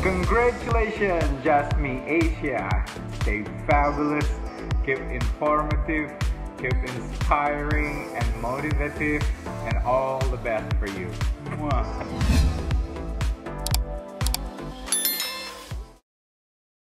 Congratulations, JustMEAsia. Stay fabulous, keep informative, keep inspiring and motivative, and all the best for you. Mwah.